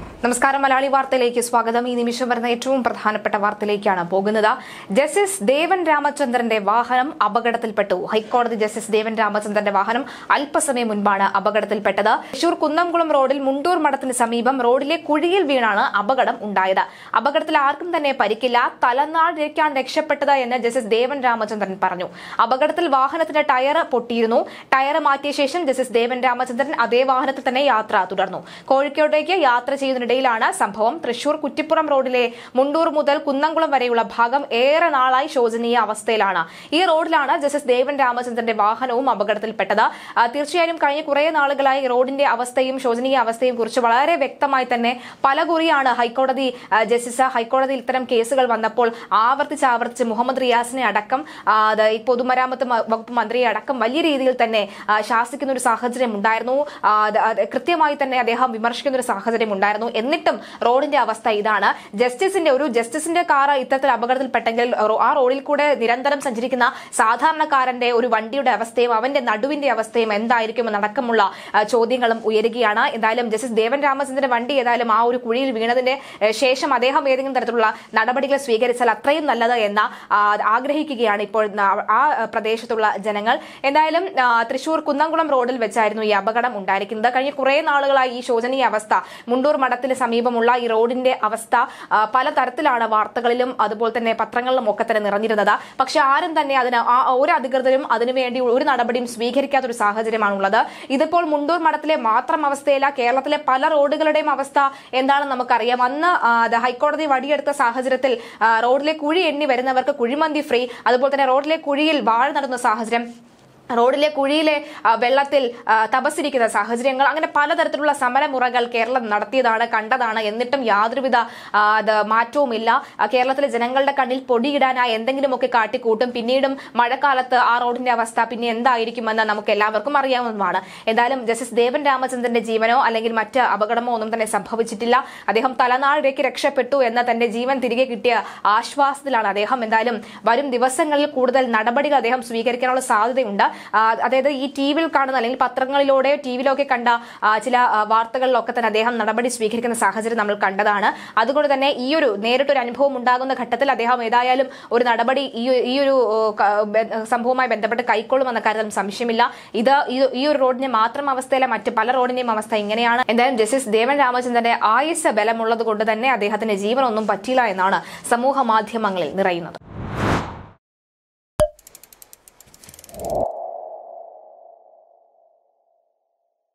നമസ്കാരം. മലയാളി വാർത്തയിലേക്ക് സ്വാഗതം. ഈ നിമിഷം വരുന്ന ഏറ്റവും പ്രധാനപ്പെട്ട വാർത്തയിലേക്കാണ് പോകുന്നത്. ജസ്റ്റിസ് ദേവൻ രാമചന്ദ്രന്റെ വാഹനം അപകടത്തിൽപ്പെട്ടു. ഹൈക്കോടതി ജസ്റ്റിസ് ദേവൻ രാമചന്ദ്രന്റെ വാഹനം അല്പസമയം മുൻപാണ് അപകടത്തിൽപ്പെട്ടത്. തൃശൂർ കുന്നംകുളം റോഡിൽ മുണ്ടൂർ മഠത്തിന് സമീപം റോഡിലെ കുഴിയിൽ വീണാണ് അപകടം ഉണ്ടായത്. അപകടത്തിൽ ആർക്കും തന്നെ പരിക്കില്ല. തലനാടിലേക്കാണ് രക്ഷപ്പെട്ടത് എന്ന് ജസ്റ്റിസ് ദേവൻ രാമചന്ദ്രൻ പറഞ്ഞു. അപകടത്തിൽ വാഹനത്തിന്റെ ടയർ പൊട്ടിയിരുന്നു. ടയർ മാറ്റിയ ശേഷം ജസ്റ്റിസ് ദേവൻ രാമചന്ദ്രൻ അതേ വാഹനത്തിൽ തന്നെ യാത്ര തുടർന്നു. കോഴിക്കോട്ടേക്ക് യാത്ര ചെയ്യുന്നതിനിടെ സംഭവം. തൃശൂർ കുറ്റിപ്പുറം റോഡിലെ മുണ്ടൂർ മുതൽ കുന്നംകുളം വരെയുള്ള ഭാഗം ഏറെ നാളായി ശോചനീയ അവസ്ഥയിലാണ്. ഈ റോഡിലാണ് ജസ്റ്റിസ് ദേവൻ രാമചന്ദ്രന്റെ വാഹനവും അപകടത്തിൽപ്പെട്ടത്. തീർച്ചയായും കഴിഞ്ഞ കുറെ നാളുകളായി റോഡിന്റെ അവസ്ഥയും ശോചനീയ അവസ്ഥയും കുറിച്ച് വളരെ വ്യക്തമായി തന്നെ പലകുറിയാണ് ഹൈക്കോടതി ജസ്റ്റിസ് ഹൈക്കോടതിയിൽ ഇത്തരം കേസുകൾ വന്നപ്പോൾ ആവർത്തിച്ച് മുഹമ്മദ് റിയാസിനെ അടക്കം പൊതുമരാമത്ത് വകുപ്പ് മന്ത്രിയെ അടക്കം വലിയ രീതിയിൽ തന്നെ ശാസിക്കുന്ന ഒരു സാഹചര്യം ഉണ്ടായിരുന്നു. കൃത്യമായി തന്നെ അദ്ദേഹം വിമർശിക്കുന്ന ഒരു സാഹചര്യം ഉണ്ടായിരുന്നു. എന്നിട്ടും റോഡിന്റെ അവസ്ഥ ഇതാണ്. ജസ്റ്റിസിന്റെ കാർ ഇത്തരത്തിൽ അപകടത്തിൽപ്പെട്ടെങ്കിൽ ആ റോഡിൽ കൂടെ നിരന്തരം സഞ്ചരിക്കുന്ന സാധാരണക്കാരന്റെ ഒരു വണ്ടിയുടെ അവസ്ഥയും അവന്റെ നടുവിന്റെ അവസ്ഥയും എന്തായിരിക്കുമെന്നടക്കമുള്ള ചോദ്യങ്ങളും ഉയരുകയാണ്. എന്തായാലും ജസ്റ്റിസ് ദേവൻ രാമചന്ദ്രന്റെ വണ്ടി ഏതായാലും ആ ഒരു കുഴിയിൽ വീണതിന്റെ ശേഷം അദ്ദേഹം ഏതെങ്കിലും തരത്തിലുള്ള നടപടികൾ സ്വീകരിച്ചാൽ അത്രയും നല്ലത് എന്ന് ആഗ്രഹിക്കുകയാണ് ഇപ്പോൾ ആ പ്രദേശത്തുള്ള ജനങ്ങൾ. എന്തായാലും തൃശൂർ കുന്നംകുളം റോഡിൽ വെച്ചായിരുന്നു ഈ അപകടം ഉണ്ടായിരിക്കുന്നത്. കഴിഞ്ഞ കുറെ നാളുകളായി ഈ ശോചനീയ അവസ്ഥ മുണ്ടൂർ മഠത്തിന് സമീപമുള്ള ഈ റോഡിന്റെ അവസ്ഥ പലതരത്തിലാണ് വാർത്തകളിലും അതുപോലെ തന്നെ പത്രങ്ങളിലും ഒക്കെ തന്നെ നിറഞ്ഞിരുന്നത്. പക്ഷെ ആരും തന്നെ ഒരു അധികൃതരും അതിനുവേണ്ടി ഒരു നടപടിയും സ്വീകരിക്കാത്തൊരു സാഹചര്യമാണുള്ളത്. ഇതിപ്പോൾ മുണ്ടൂർ മഠത്തിലെ മാത്രം അവസ്ഥയല്ല, കേരളത്തിലെ പല റോഡുകളുടെയും അവസ്ഥ എന്താണെന്ന് നമുക്കറിയാം. അന്ന് ഹൈക്കോടതി വടിയെടുത്ത സാഹചര്യത്തിൽ റോഡിലെ കുഴി എണ്ണി വരുന്നവർക്ക് കുഴിമന്തി ഫ്രീ, അതുപോലെ തന്നെ റോഡിലെ കുഴിയിൽ വാഴ നടുന്ന സാഹചര്യം, റോഡിലെ കുഴിയിലെ വെള്ളത്തിൽ തപസ്സിരിക്കുന്ന സാഹചര്യങ്ങൾ, അങ്ങനെ പലതരത്തിലുള്ള സമരമുറകൾ കേരളം നടത്തിയതാണ്, കണ്ടതാണ്. എന്നിട്ടും യാതൊരുവിധ മാറ്റവുമില്ല. കേരളത്തിലെ ജനങ്ങളുടെ കണ്ണിൽ പൊടിയിടാനായി എന്തെങ്കിലുമൊക്കെ കാട്ടിക്കൂട്ടും. പിന്നീടും മഴക്കാലത്ത് ആ റോഡിന്റെ അവസ്ഥ പിന്നെ എന്തായിരിക്കുമെന്ന് നമുക്ക് എല്ലാവർക്കും അറിയാവുന്നതാണ്. എന്തായാലും ജസ്റ്റിസ് ദേവൻ രാമചന്ദ്രന്റെ ജീവനോ അല്ലെങ്കിൽ മറ്റ് അപകടമോ ഒന്നും തന്നെ സംഭവിച്ചിട്ടില്ല. അദ്ദേഹം തലനാടിലേക്ക് രക്ഷപ്പെട്ടു എന്ന തന്റെ ജീവൻ തിരികെ കിട്ടിയ ആശ്വാസത്തിലാണ് അദ്ദേഹം. എന്തായാലും വരും ദിവസങ്ങളിൽ കൂടുതൽ നടപടികൾ അദ്ദേഹം സ്വീകരിക്കാനുള്ള സാധ്യതയുണ്ട്. അതായത് ഈ ടിവിയിൽ കാണുന്ന അല്ലെങ്കിൽ പത്രങ്ങളിലൂടെ ടിവിയിലൊക്കെ കണ്ട ചില വാർത്തകളിലൊക്കെ തന്നെ അദ്ദേഹം നടപടി സ്വീകരിക്കുന്ന സാഹചര്യം നമ്മൾ കണ്ടതാണ്. അതുകൊണ്ട് തന്നെ നേരിട്ടൊരു അനുഭവം ഉണ്ടാകുന്ന ഘട്ടത്തിൽ അദ്ദേഹം ഏതായാലും ഒരു നടപടി ഈ ഒരു സംഭവവുമായി ബന്ധപ്പെട്ട് കൈക്കൊള്ളുമെന്ന കാര്യത്തിൽ സംശയമില്ല. ഈ ഒരു റോഡിന്റെ മാത്രം അവസ്ഥയിലെ മറ്റ് പല റോഡിന്റെയും അവസ്ഥ ഇങ്ങനെയാണ്. എന്തായാലും ജസ്റ്റിസ് ദേവൻ രാമചന്ദ്രന്റെ ആയുസ് ബലമുള്ളത് കൊണ്ട് തന്നെ അദ്ദേഹത്തിന്റെ ജീവനൊന്നും പറ്റില്ല എന്നാണ് സമൂഹ മാധ്യമങ്ങളിൽ നിറയുന്നത്.